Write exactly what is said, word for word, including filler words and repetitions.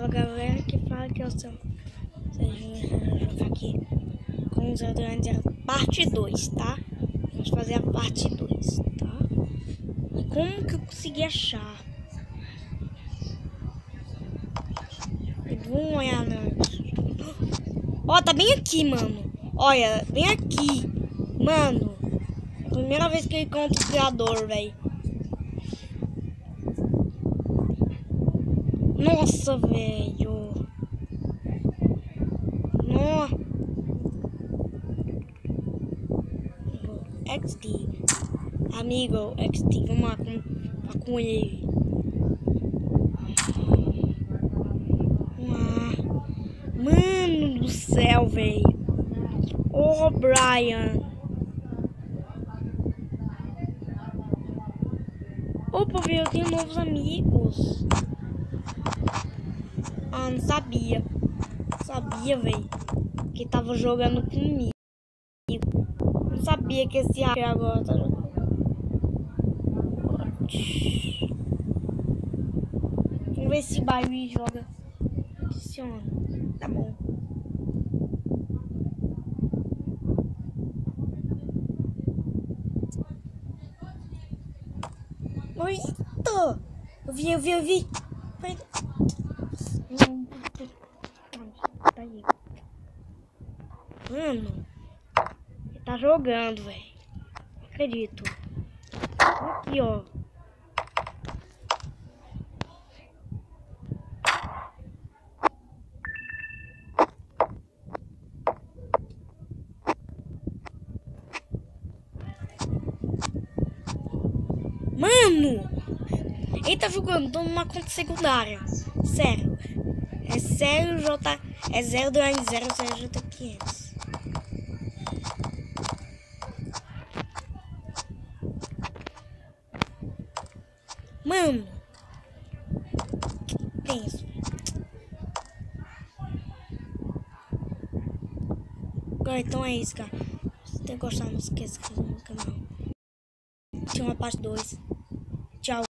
salve a galera que fala que eu sou. Jogar aqui com os Adrantes, parte dois, tá? Vamos fazer a parte dois, tá? Como que eu consegui achar? Vamos olhar na... Ó, tá bem aqui, mano. Olha, bem aqui. Mano, é a primeira vez que eu encontro o criador, velho. Nossa, velho. Nossa. X D. Amigo, X D. Vamos lá com, com ele. Vamos lá. Mano do céu, velho. Ô, oh, Brian. Opa, velho, eu tenho novos amigos. Ah, não sabia. Sabia, velho. Que tava jogando comigo. Não sabia que esse hacker agora tá jogando. Vamos ver se Barry joga. Adiciona. Tá bom. Eita! Eu vi, eu vi, eu vi. Tá aí. Mano, ele tá jogando, velho. Não acredito. Aqui, ó. Mano! Ele tá jogando numa conta secundária. Sério. É sério, J. É zero dois zero zero J quinhentos. Mano! Que tenso. Então é isso, cara. Se você gostar, não esqueça de se inscrever no canal. Tinha uma parte dois. Tchau.